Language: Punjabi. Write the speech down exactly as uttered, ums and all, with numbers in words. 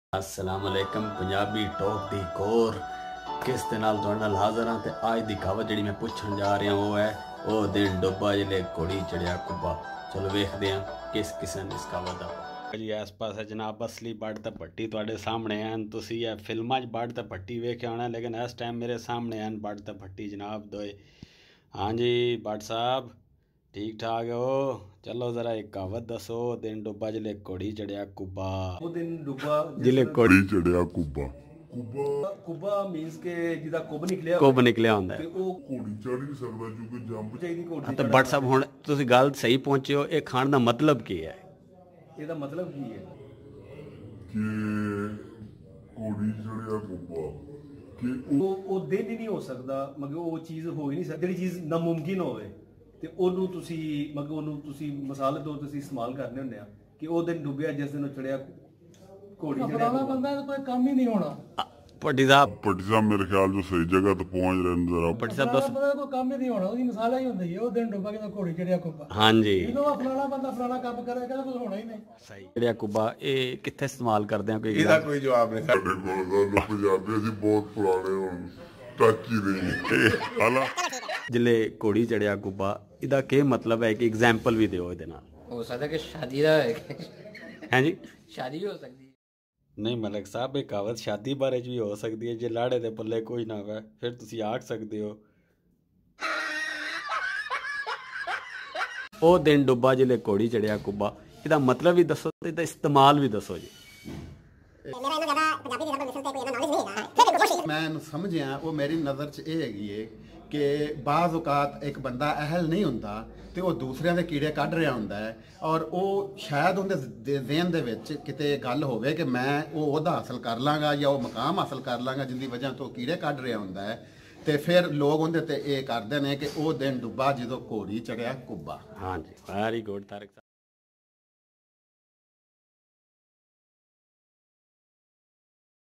अस्सलामुअलैकुम पंजाबी टॉक दी कोर किस दे नाल तुहाडे नाल हाज़र हां ते अज दी कहावत जिहड़ी मैं पुछण जा रहा वो है ओ दिन डुब्बा जिले घोड़ी चढ़िया कुब्बा। चलो वेखदे हां किस किस्म इस कहावत दा जी। इस पासे जनाब असली बड़ ते भट्टी तुहाडे सामने हैं। तुसीं ये फिल्मां च बड़ ते भट्टी वेख्या होना, लेकिन इस टाइम मेरे सामने हैं बड़ ते भट्टी जनाब दोए। हाँ जी बट साहब ठीक ठाक हो? चलो जरा एक कहावत दसो, दिन डुब्बा जिले घोड़ी चढ़िया कुब्बा। वो दिन डुब्बा जिले घोड़ी चढ़िया कुब्बा। कुब्बा कुब्बा मींस के जिदा कुब निकलिया कुब निकलिया ਹੁੰਦਾ ਤੇ ਉਹ घोड़ी चढ़ नहीं सकता क्योंकि जंप ਚਾਹੀਦੀ ਘੋੜੀ ਹਾਂ। ਤੇ ਬਟ ਸਾਹਿਬ ਹੁਣ ਤੁਸੀਂ ਗੱਲ ਸਹੀ ਪਹੁੰਚੇ ਹੋ। ਇਹ ਖਾਣ ਦਾ ਮਤਲਬ ਕੀ ਹੈ? ਇਹਦਾ ਮਤਲਬ ਕੀ ਹੈ कि घोड़ी चढ़िया कुब्बा कि ਉਹ ਉਹ ਦਿਨ ਹੀ ਨਹੀਂ ਹੋ ਸਕਦਾ, ਮਗਰ ਉਹ ਚੀਜ਼ ਹੋ ਹੀ ਨਹੀਂ ਸਕਦੀ ਜਿਹੜੀ ਚੀਜ਼ ਨਾਮੁਮਕਿਨ ਹੋਵੇ ਤੇ ਉਹਨੂੰ ਤੁਸੀਂ ਮਗਰ ਉਹਨੂੰ ਤੁਸੀਂ ਮਿਸਾਲ ਦੇ ਤੌਰ ਤੇ ਤੁਸੀਂ ਇਸਤੇਮਾਲ ਕਰਨੇ ਹੁੰਦੇ ਆ ਕਿ ਉਹ ਦਿਨ ਡੁੱਬਿਆ ਜਿਸ ਦਿਨ ਉਹ ਚੜਿਆ ਘੋੜੀ ਚੜਿਆ ਬੰਦਾ ਕੋਈ ਕੰਮ ਹੀ ਨਹੀਂ ਹੋਣਾ। ਭੱਟੀ ਸਾਹਿਬ भट्टी साहब मेरे ख्याल जो सही जगह तो पहुंच रहे हैं जरा। ਭੱਟੀ ਸਾਹਿਬ ਦੱਸੋ। ਪਤਾ ਕੋਈ ਕੰਮ ਹੀ ਨਹੀਂ ਹੋਣਾ, ਉਹਦੀ ਮਿਸਾਲ ਹੀ ਹੁੰਦੀ ਹੈ ਉਹ ਦਿਨ ਡੁੱਬਾ ਕਿਦਾ ਘੋੜੀ ਚੜਿਆ ਕੁੱਬਾ। ਹਾਂਜੀ ਜਦੋਂ ਫਲਾਣਾ ਬੰਦਾ ਫਲਾਣਾ ਕੰਮ ਕਰੇ ਕਹਿੰਦਾ ਕੁਝ ਹੋਣਾ ਹੀ ਨਹੀਂ। ਸਹੀ ਚੜਿਆ ਕੁੱਬਾ ਇਹ ਕਿੱਥੇ ਇਸਤੇਮਾਲ ਕਰਦੇ ਆ? ਕੋਈ ਇਹਦਾ ਕੋਈ ਜਵਾਬ ਨਹੀਂ। ਸਾਡੇ ਕੋਲ ਤਾਂ ਪੰਜਾਬੀ ਅਸੀਂ ਬਹੁਤ ਪੁਰਾਣੇ ਹੁਣ ਟੱਚ ਹੀ ਨਹੀਂ ਹਾਲਾ ਜਿਲੇ ਘੋੜੀ ਚੜਿਆ ਕੁੱਬਾ ਇਹਦਾ ਕੀ ਮਤਲਬ ਹੈ? ਕਿ ਐਗਜ਼ਾਮਪਲ ਵੀ ਦਿਓ ਇਹਦੇ ਨਾਲ। हो सकता है कि शादी का ਹੈ ਜੀ शादी हो सकती है। ਨਹੀਂ ਮਲਕ ਸਾਹਿਬ ਇਹ ਕਹਾਵਤ ਸ਼ਾਦੀ ਬਾਰੇ 'ਚ ਵੀ ਹੋ ਸਕਦੀ ਹੈ। ਜੇ ਲਾੜੇ ਦੇ ਪੱਲੇ ਕੋਈ ਨਾ ਹੋਵੇ ਫਿਰ ਤੁਸੀਂ ਆਖ ਸਕਦੇ ਹੋ ਉਹ ਦਿਨ ਡੁੱਬਾ ਜਿਲੇ ਘੋੜੀ ਚੜਿਆ ਕੁੱਬਾ। ਇਹਦਾ ਮਤਲਬ ਵੀ ਦੱਸੋ ਤੇ ਇਹਦਾ ਇਸਤੇਮਾਲ ਵੀ ਦੱਸੋ ਜੀ। मैं समझिया वो मेरी नज़र च ये हैगी है कि बाज़ औकात एक बंदा अहल नहीं होंदा ਤੇ ਉਹ ਦੂਸਰਿਆਂ ਦੇ ਕੀੜੇ ਕੱਢ ਰਿਹਾ ਹੁੰਦਾ ਹੈ ਔਰ ਉਹ ਸ਼ਾਇਦ ਉਹਦੇ ਜ਼ਿਹਨ ਦੇ ਵਿੱਚ ਕਿਤੇ ਗੱਲ ਹੋਵੇ ਕਿ ਮੈਂ ਉਹ ਉਹਦਾ ਹਾਸਲ ਕਰ ਲਾਂਗਾ ਜਾਂ ਉਹ ਮਕਾਮ ਹਾਸਲ ਕਰ ਲਾਂਗਾ ਜਿੰਦੀ ਵਜ੍ਹਾ ਤੋਂ ਕੀੜੇ ਕੱਢ ਰਿਹਾ ਹੁੰਦਾ ਹੈ। ਤੇ ਫਿਰ ਲੋਕ ਉਹਦੇ ਤੇ ਇਹ ਕਰਦੇ ਨੇ ਕਿ ਉਹ ਦਿਨ ਡੁੱਬਾ ਜਦੋਂ ਘੋੜੀ ਚੜਿਆ ਕੁੱਬਾ। ਹਾਂਜੀ ਵੈਰੀ ਗੁੱਡ ਤਾਰਿਕ ਸਾਹਿਬ।